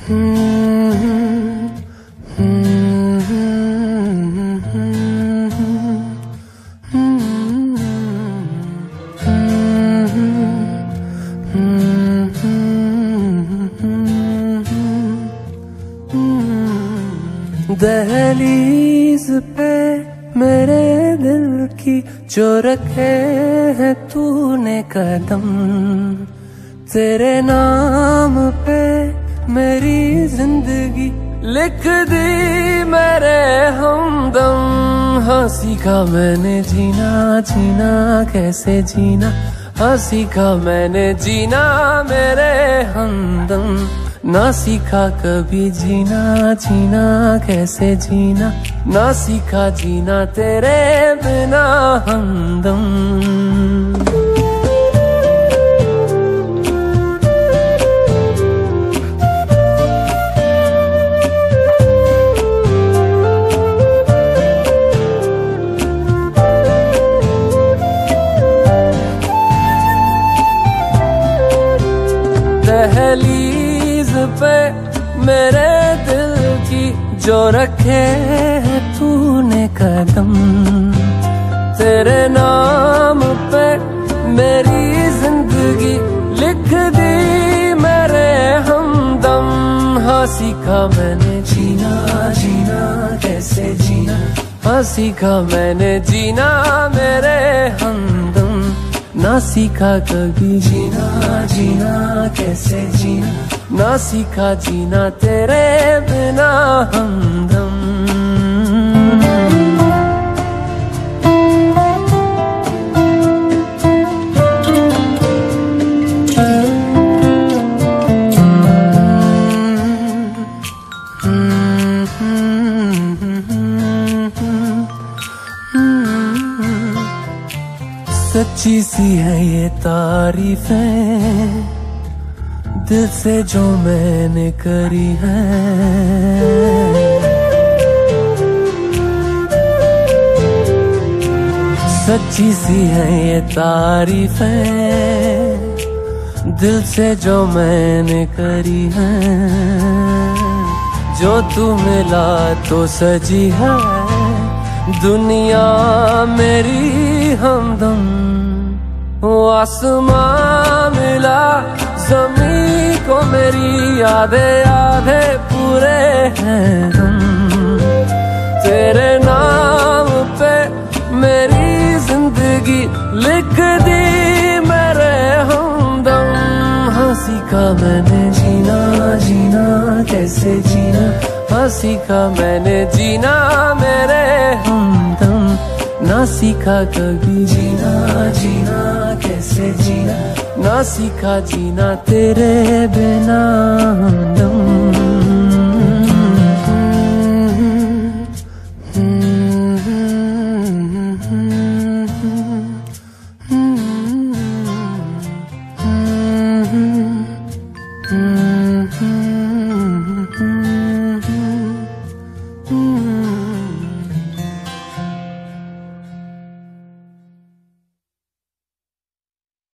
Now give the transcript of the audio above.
दहलीज पे मेरे दिल की जो रखे है तूने कदम, तेरे नाम पे मेरी जिंदगी लिख दी मेरे हमदम। हाँ सीखा मैंने जीना, जीना कैसे जीना, हाँ सीखा मैंने जीना मेरे हमदम। ना सीखा कभी जीना, जीना कैसे जीना, ना सीखा जीना तेरे बिना हमदम। दहलीज पे मेरे दिल की जो रखे है तूने कदम, तेरे नाम पे मेरी जिंदगी लिख दी मेरे हमदम। हाँ सीखा मैंने जीना, जीना कैसे जीना, हाँ सीखा मैंने जीना मेरे हमदम। ना सीखा कभी जीना, जीना कैसे जीना, ना सीखा जीना तेरे बिना हमदम। सच्ची सी है ये तारीफें दिल से जो मैंने करी है, सच्ची सी है ये तारीफें दिल से जो मैंने करी है। जो तू मिला तो सजी है दुनिया मेरी हमदम। वो आसमां मिला ज़मीं को मेरी आधे आधे पूरे हैं हम। तेरे नाम पे मेरी जिंदगी लिख दी मेरे हमदम। हाँ सीखा मैंने जीना, जीना कैसे जीना, हाँ सीखा मैंने जीना मेरे हमदम। ना सीखा कभी जीना, जीना कैसे जीना, ना सीखा जीना तेरे बिना हमदम।